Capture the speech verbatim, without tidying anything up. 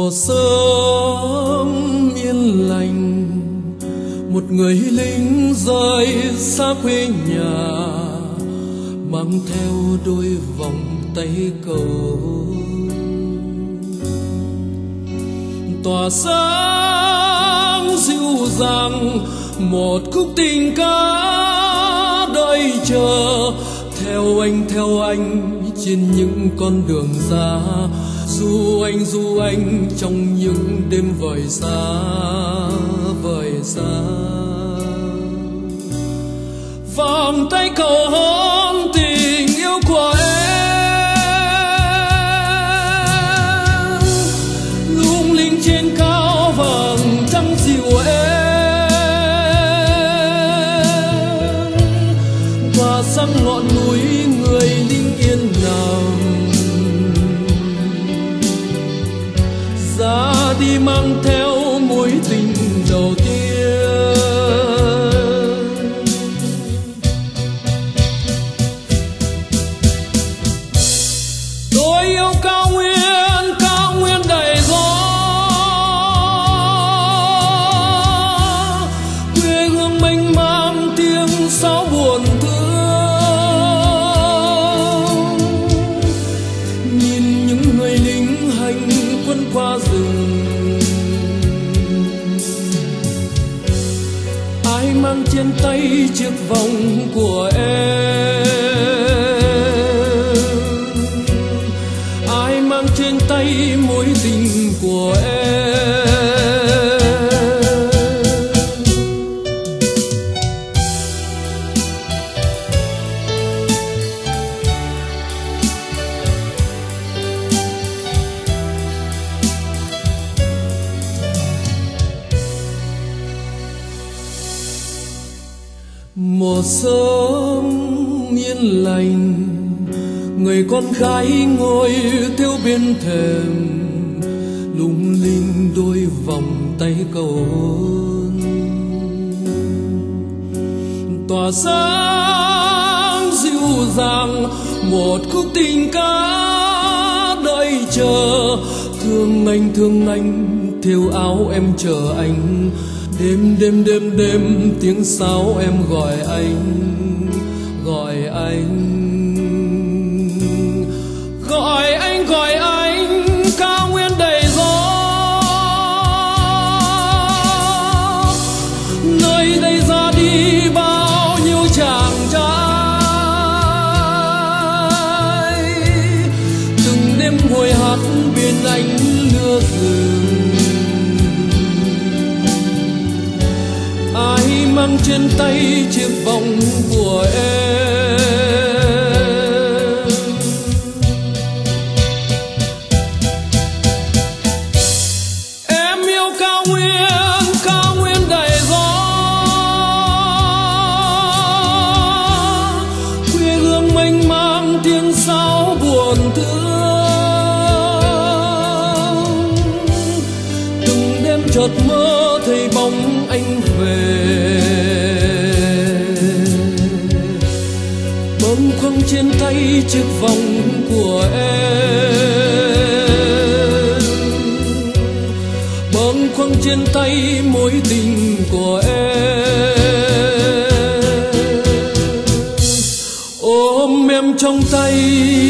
Một sớm yên lành, một người lính rời xa quê nhà, mang theo đôi vòng tay cầu. Tỏa sáng dịu dàng một khúc tình ca đợi chờ, theo anh theo anh trên những con đường xa, du anh du anh trong những đêm vời xa vời xa. Vòng tay cầu hôn tình yêu của em, lung linh trên cao vầng trăng dịu em, tỏa sang ngọn núi người lính yên nằm, ra đi mang theo mối tình đầu tiên. Tôi yêu cao nguyên, cao nguyên đầy gió, quê hương mênh mang tiếng sáo buồn thương. Nhìn những người lính hành quân qua rừng, ai mang trên tay chiếc vòng của em, ai mang trên tay mối tình của em. Một sớm yên lành, người con gái ngồi theo bên thềm, lung linh đôi vòng tay cầu hôn. Tỏa sáng dịu dàng một khúc tình ca đợi chờ, thương anh thương anh thêu áo em chờ anh. Đêm đêm đêm đêm tiếng sáo em gọi anh, gọi anh, gọi anh, gọi anh. Cao nguyên đầy gió, nơi đây ra đi bao nhiêu chàng trai, từng đêm ngồi hát bên anh lưa rừng. Ai mang trên tay chiếc vòng của em, em yêu cao nguyên, cao nguyên đầy gió, quê hương mênh mang tiếng sáo buồn thương. Từng đêm chợt mơ thấy bóng anh về, bâng khuâng trên tay chiếc vòng của em, bâng khuâng trên tay mối tình của em. Ôm em trong tay